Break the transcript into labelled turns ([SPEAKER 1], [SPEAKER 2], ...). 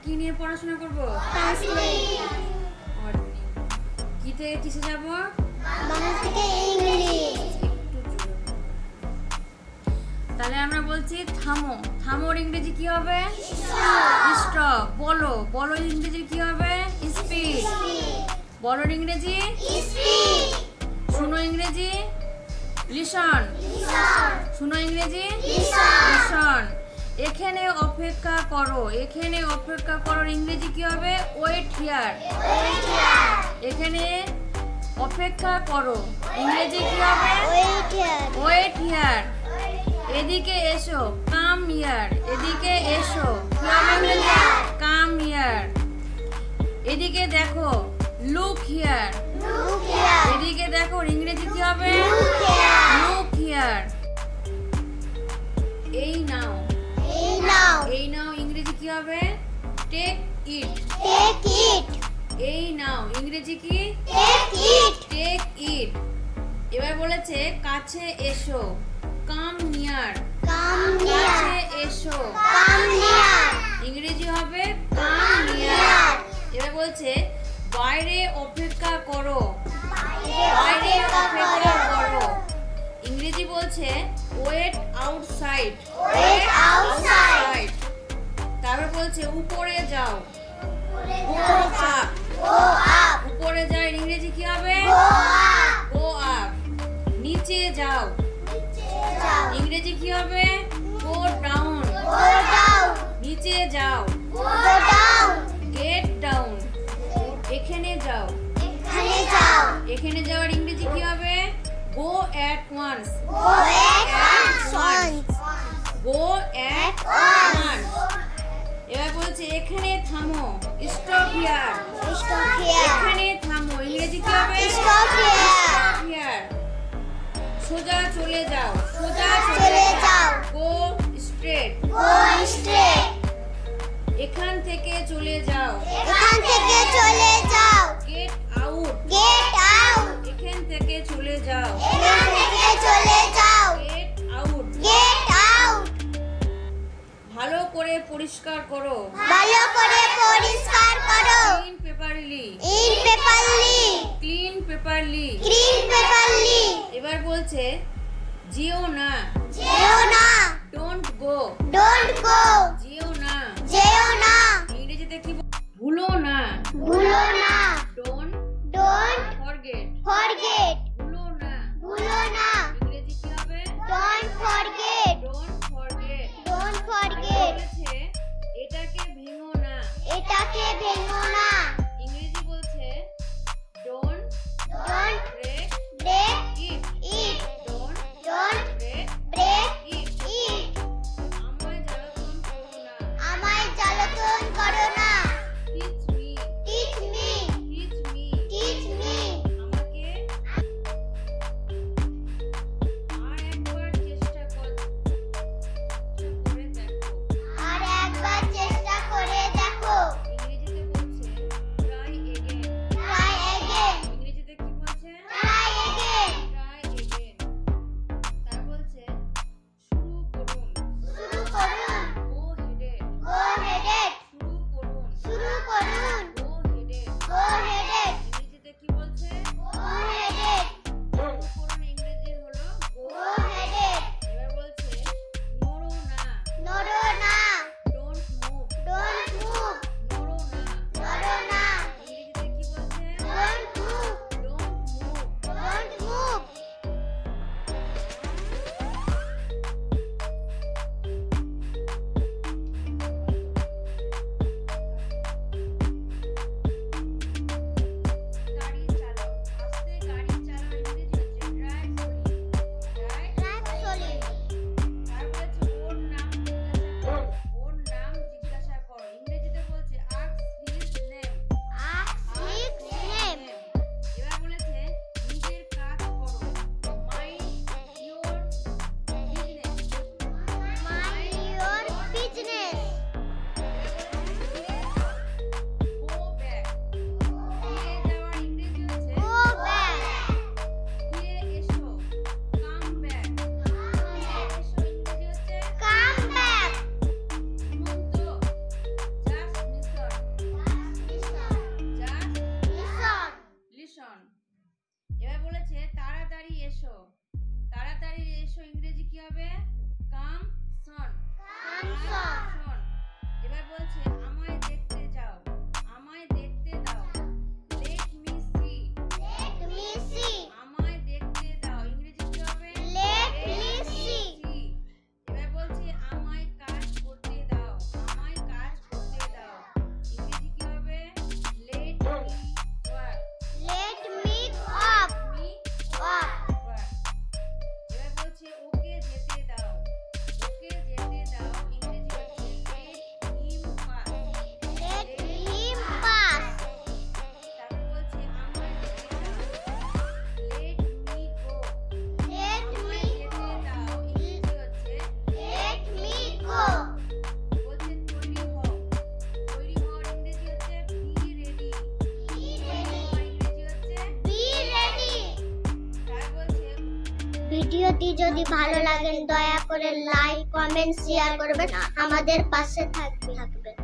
[SPEAKER 1] কি নিয়ে পড়াশোনা করব? কি থেকে কিসে যাব?
[SPEAKER 2] বাংলা থেকে ইংলিশ।
[SPEAKER 1] তাহলে আমরা বলছি থামো। থামোর ইংরেজি কি হবে? স্টপ। বলো। বলো ইংরেজি কি হবে? স্পিক। বলোর ইংরেজি
[SPEAKER 2] স্পিক।
[SPEAKER 1] শুনো ইংরেজি লিসন। শুনো ইংরেজি লিসন। এখানে অপেক্ষা করো। এখানে অপেক্ষা করার ইংরেজি কি হবে? Wait here. এখানে অপেক্ষা করো ইংরেজি কি হবে? Wait here. এদিকে এসো কাম হিয়ার। এদিকে এসো কি হবে ইংরেজি? Come here. এদিকে দেখো লুক হিয়ার। এদিকে দেখো ইংরেজি কি হবে? Look here. এই নাও। এই নাও ইংরেজি কি হবে? Take it. এই নাও ইংরেজি কি? Take it. এবার বলেছে কাছে এসো কাম নিয়ার। কাছে এসো ইংরেজি হবে কাম নিয়ার। এবার বলছে বাইরে অপেক্ষা করো। বাইরে অপেক্ষা করো ইংরেজি বলছে ওয়েট আউটসাইড। তারপর বলছে উপরে যাও। উপরে যাও ইংরেজি কি হবে? Go up. নিচে যাও ইংরেজি কি হবে? Go down. নিচে যাও গেট ডাউন। এখানে যাও। এখানে যাওয়ার ইংরেজি কি হবে? Go at once. Go at once. এবার বলছে এখানে থামো স্টপ হিয়ার। এখানে থামো ইংরেজি কি হবে? Stop here. সোজা চলে যাও। সোজা চলে যাও গো স্ট্রেট। এখান থেকে চলে যাও। Get out. এখান থেকে চলে যাও। Get out. ভালো করে পরিষ্কার করো। Clean properly. Clean properly. এবার বলছে যেও না। Don't go. যেও না ইংরেজিতে কি ভুলো না। Don't forget. ভুলো না ইংরেজি কি হবে? Don't forget. বলেছে এটাকে ভেঙো না। ইংরেজি বলছে don't break it. Don't break it. আমায় জ্বালাতন করো না। Teach me. আমাকে এসো ইংরেজি কি হবে? কাম শোন। শোন। এবার বলছে আমায় দেখতে যাও, আমায় দেখতে দাও। Let me see.
[SPEAKER 2] Let me see.
[SPEAKER 1] আমায় দেখতে দাও ইংরেজি কি হবে?
[SPEAKER 2] Let me see.
[SPEAKER 1] এবার বলছে আমায় কাজ করতে দাও, আমায় কাজ করতে দাও ইংরেজি কি হবে? Let me work.
[SPEAKER 2] Let me up.
[SPEAKER 1] Me
[SPEAKER 2] Up.
[SPEAKER 1] Work. এবার বলছে ওকে যেতে দাও, ওকে যেতে দাও ইংরেজি হচ্ছে let him pass.
[SPEAKER 2] Let him pass.
[SPEAKER 1] তারপর বলছে আমায় যেতে দাও, লেট মি গো।
[SPEAKER 2] Let
[SPEAKER 1] আমায়
[SPEAKER 2] me
[SPEAKER 1] যেতে দাও ইংরেজি হচ্ছে
[SPEAKER 2] Let me go.
[SPEAKER 1] বলছে তৈরি হও, তৈরি হওয়ার ইংরেজি হচ্ছে বি রেডি।
[SPEAKER 2] Be
[SPEAKER 1] তৈরি
[SPEAKER 2] ready.
[SPEAKER 1] হওয়ার ইংরেজি হচ্ছে
[SPEAKER 2] Be ready.
[SPEAKER 1] তার বলছে
[SPEAKER 2] ভিডিওটি যদি ভালো লাগে দয়া করে লাইক কমেন্ট শেয়ার করবেন আমাদের পাশে থাকবেন